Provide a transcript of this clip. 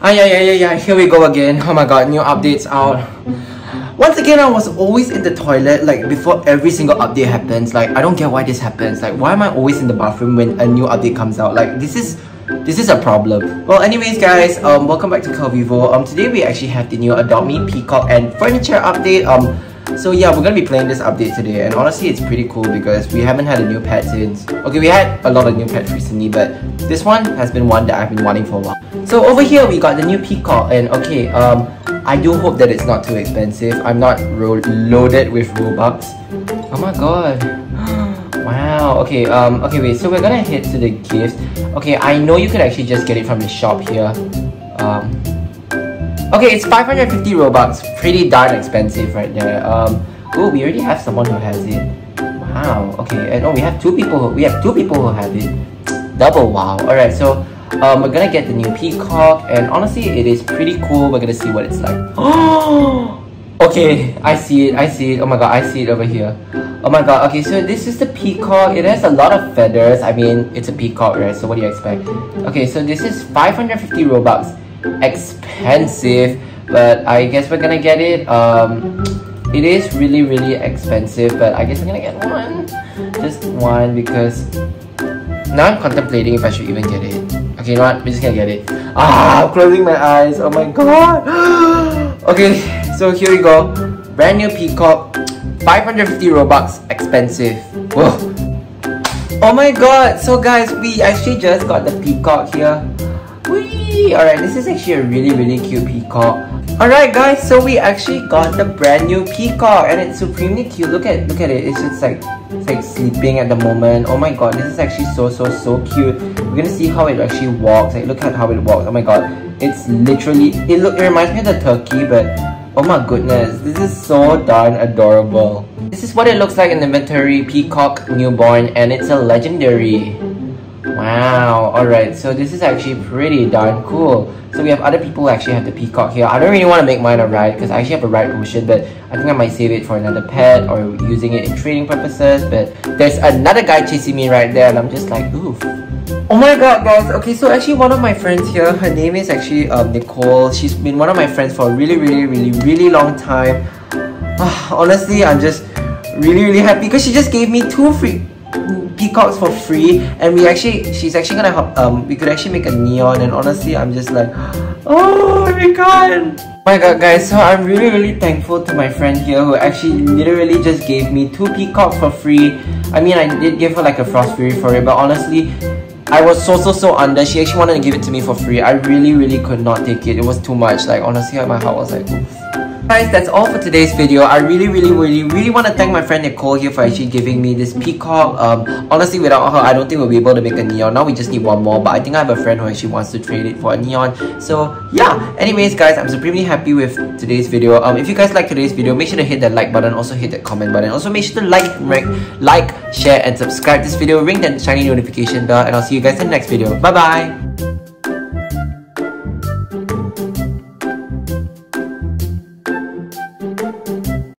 Yeah, here we go again. Oh my god, new updates out. Once again, I was always in the toilet, like, before every single update happens. Like, I don't get why this happens. Like, why am I always in the bathroom when a new update comes out? Like, this is a problem. Well, anyways guys, welcome back to Curvivo. Today we actually have the new Adopt Me Peacock and Furniture update. So yeah, we're gonna be playing this update today, and honestly it's pretty cool because we haven't had a new pet since... Okay, we had a lot of new pets recently, but this one has been one that I've been wanting for a while. So over here we got the new Peacock, and okay, I do hope that it's not too expensive. I'm not loaded with Robux. Oh my god. Wow, okay, okay, wait, so we're gonna head to the gifts. Okay, I know you could actually just get it from the shop here. Okay, it's 550 Robux, pretty darn expensive right there. Oh, we already have someone who has it. Wow, okay, and oh, we have two people who have it. Double wow. Alright, so we're gonna get the new Peacock, and honestly, it is pretty cool. We're gonna see what it's like. Oh! Okay, I see it. Oh my god, I see it over here. Oh my god, okay, so this is the Peacock. It has a lot of feathers. I mean, it's a Peacock, right? So what do you expect? Okay, so this is 550 Robux. Expensive, but I guess we're gonna get it. It is really expensive, but I guess we're gonna get one. Just one, because now I'm contemplating if I should even get it. Okay, you know what? We're just gonna get it. I'm closing my eyes. Oh my god. Okay, so here we go. Brand new Peacock. 550 Robux. Expensive. Whoa. Oh my god. So guys, we actually just got the Peacock here. Whee! Alright, this is actually a really cute Peacock. Alright guys, so we actually got the brand new Peacock, and it's supremely cute. Look at it. It's just like sleeping at the moment. Oh my god, this is actually so cute. We're gonna see how it actually walks. Like, look at how it walks. Oh my god, it's literally, it reminds me of the turkey, but oh my goodness, this is so darn adorable. This is what it looks like in the inventory. Peacock newborn, and it's a legendary. Wow, alright, so this is actually pretty darn cool. So we have other people who actually have the Peacock here. I don't really want to make mine a ride because I actually have a ride potion, but I think I might save it for another pet or using it in trading purposes. But there's another guy chasing me right there, and I'm just like, oof. Oh my god guys, okay, so actually one of my friends here, her name is actually Nicole. She's been one of my friends for a really long time. Honestly, I'm just really happy because she just gave me 2 free Peacocks for free, and she's actually gonna help, we could actually make a neon, and honestly I'm just like, oh my god. Oh my god guys, so I'm really thankful to my friend here who actually literally just gave me 2 Peacocks for free. I mean, I did give her like a Frost Fury for it, but honestly I was so under. She actually wanted to give it to me for free. I really could not take it. It was too much. Like, honestly, my heart was like, oof. Guys, that's all for today's video. I really want to thank my friend Nicole here for actually giving me this Peacock. Honestly, without her, I don't think we'll be able to make a neon. Now we just need one more, but I think I have a friend who actually wants to trade it for a neon. So yeah, anyways guys, I'm supremely happy with today's video. If you guys like today's video, make sure to hit that like button, also hit that comment button. Also make sure to like, share and subscribe this video, ring that shiny notification bell, and I'll see you guys in the next video. Bye bye.